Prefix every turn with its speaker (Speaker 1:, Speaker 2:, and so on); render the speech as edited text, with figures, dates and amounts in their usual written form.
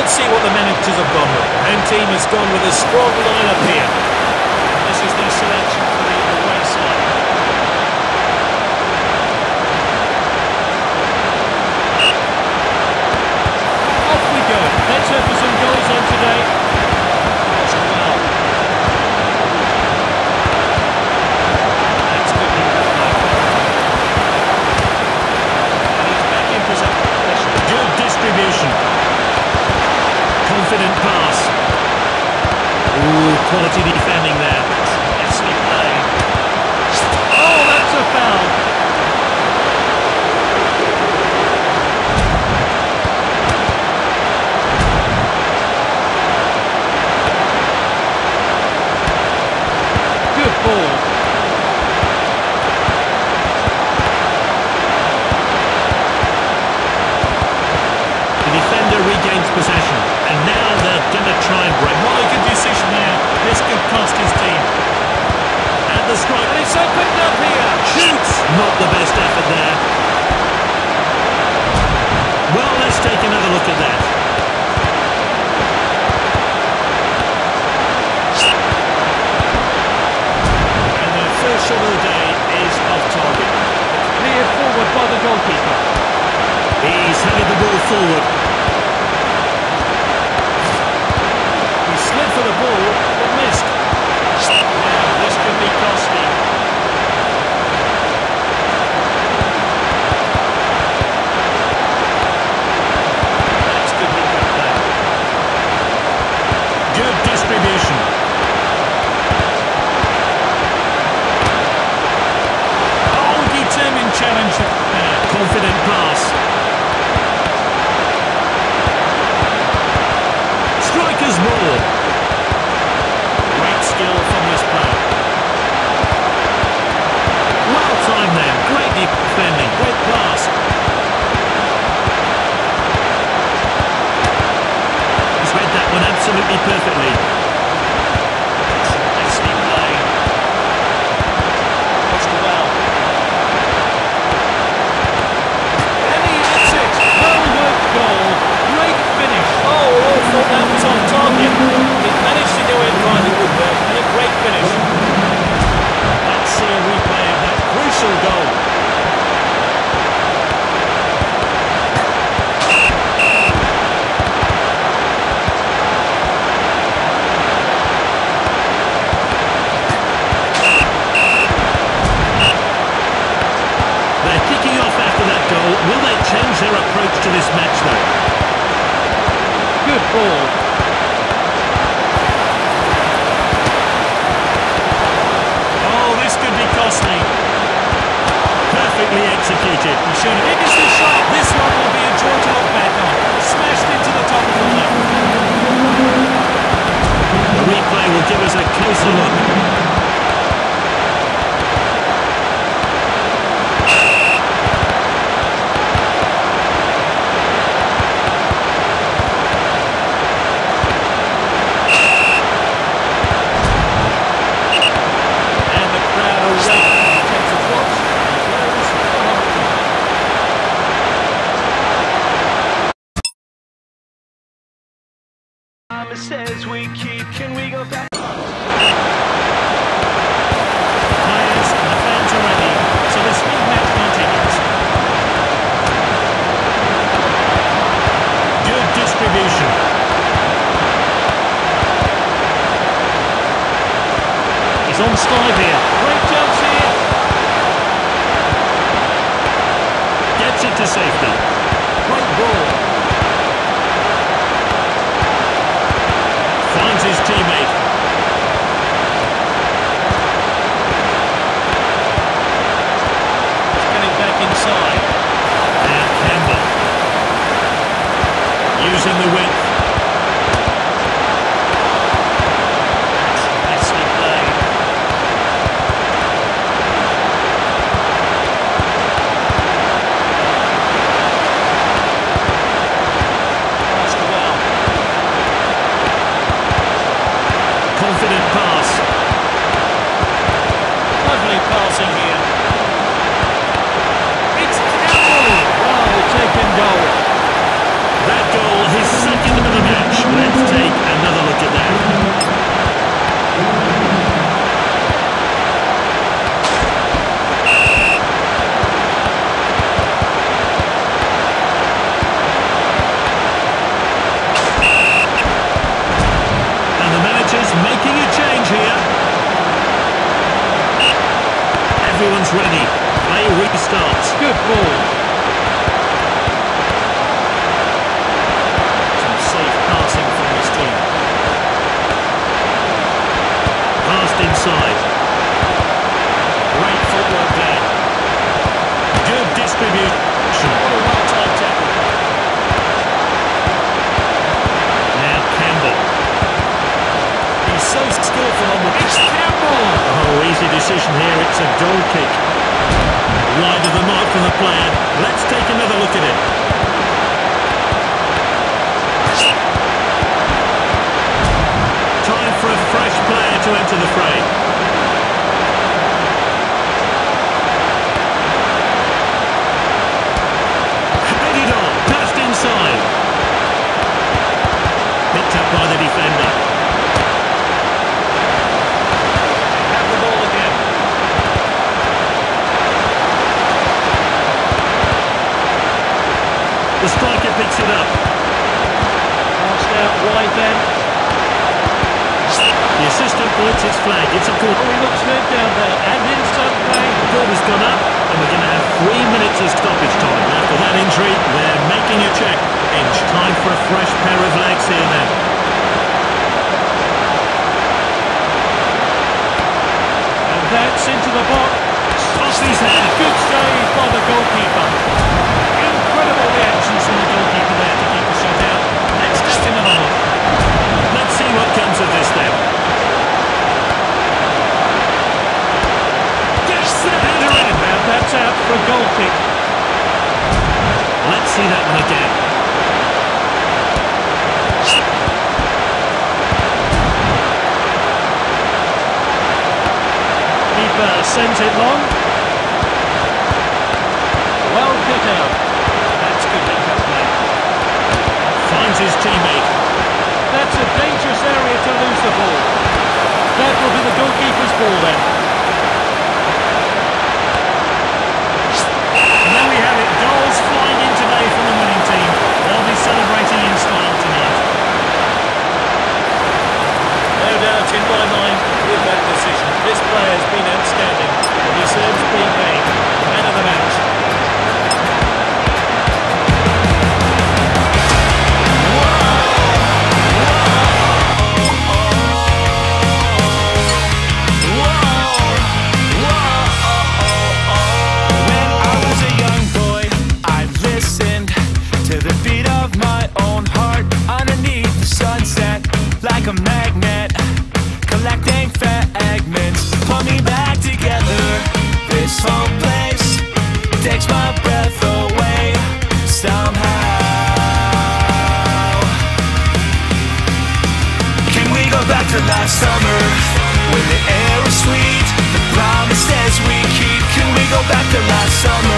Speaker 1: Let's see what the managers have gone with. The home team has gone with a strong lineup here. This is the selection for the away side. Off we go. Let's hope for some goals on today. That's well. That's good. And he's back in possession. Good distribution. Confident pass. Ooh, quality defending there. Nicely played. Oh, that's a foul. Good ball. The defender regains possession. And now they're going to try and break. What a good decision there. This could cost his team. And the strike. And it's opened up here. Shoots. Not the best effort there. Well, let's take another look at that. And the first shot of the day is off target. Cleared forward by the goalkeeper. He's headed the ball forward. Slid for the ball, but missed. Now, this could be costly. That's goodly good play. Good distribution. Oh, determined challenge. Confident pass. Striker's ball. Great skill from this player. Well timed there. Great defending. Great pass. He's read that one absolutely perfectly. Nicely played. That's well. And he hits it. Well-worked goal. Great finish. Oh, all thought that was on target. It managed to go in by the woodwork and a great finish. Let's see a replay of that crucial goal. They're kicking off after that goal. Will they change their approach to this match though? Good ball. Oh, this could be costly. Perfectly executed. He should have. It is the shot. This one will be a joy to look back on. Smashed into the top of the net. The replay will give us a closer look.
Speaker 2: Says we keep, can we go back?
Speaker 1: Players and the fans are ready, so this big match continues. Good distribution. He's on slide here. Great chance here. Gets it to safety. Great ball. Finds his teammate. He's getting back inside. Now Campbell. Using the width. Nicely played.
Speaker 3: ready. Play restarts.
Speaker 1: Good ball. Some safe passing from his team.
Speaker 3: Passed inside.
Speaker 1: Great footwork there.
Speaker 3: Good distribution.
Speaker 1: What a well-timed tackle.
Speaker 3: Now Campbell.
Speaker 1: He's so skillful on the... It's Campbell!
Speaker 3: Oh, easy decision here. It's a goal kick. Wide of the mark from the player. Let's take another look at it. Time for a fresh player to enter the fray. Headed on. Passed inside. Picked up by the defender.
Speaker 1: Have the ball again.
Speaker 3: The striker picks it up.
Speaker 1: Passed out wide then.
Speaker 3: The assistant points his flag. It's a corner.
Speaker 1: Oh, he looks hurt down there. And inside play.
Speaker 3: The ball has gone up, and we're going to have 3 minutes of stoppage time. After that injury, they're making a check. Inch. Time for a fresh pair of legs here then.
Speaker 1: And that's into the box.
Speaker 3: Off his head.
Speaker 1: Good save by the goalkeeper. Incredible reactions from the goalkeeper there to keep the shot out. Let's step in the hole.
Speaker 3: Let's see what comes of this then.
Speaker 1: Yes, header in. And that's out for a goal kick.
Speaker 3: Let's see that one again.
Speaker 1: Keeper sends it long. Well cut out. That's good link-up play.
Speaker 3: Finds his teammate.
Speaker 1: That's a dangerous area to lose the ball. That will be the goalkeeper's ball then.
Speaker 3: And there we have it. Goals flying in today from the winning team. They'll be celebrating in style tonight.
Speaker 1: No doubt in my mind with that decision. This player has been outstanding and deserves being named man of the match.
Speaker 2: When I was a young boy, I listened to the beat of my own heart underneath the sunset, like a magnet, collecting fragments, pull me back together. This whole place takes my breath away somehow. Can we go back to last summer when the air was sweet? The promises we keep. Can we go back to last summer?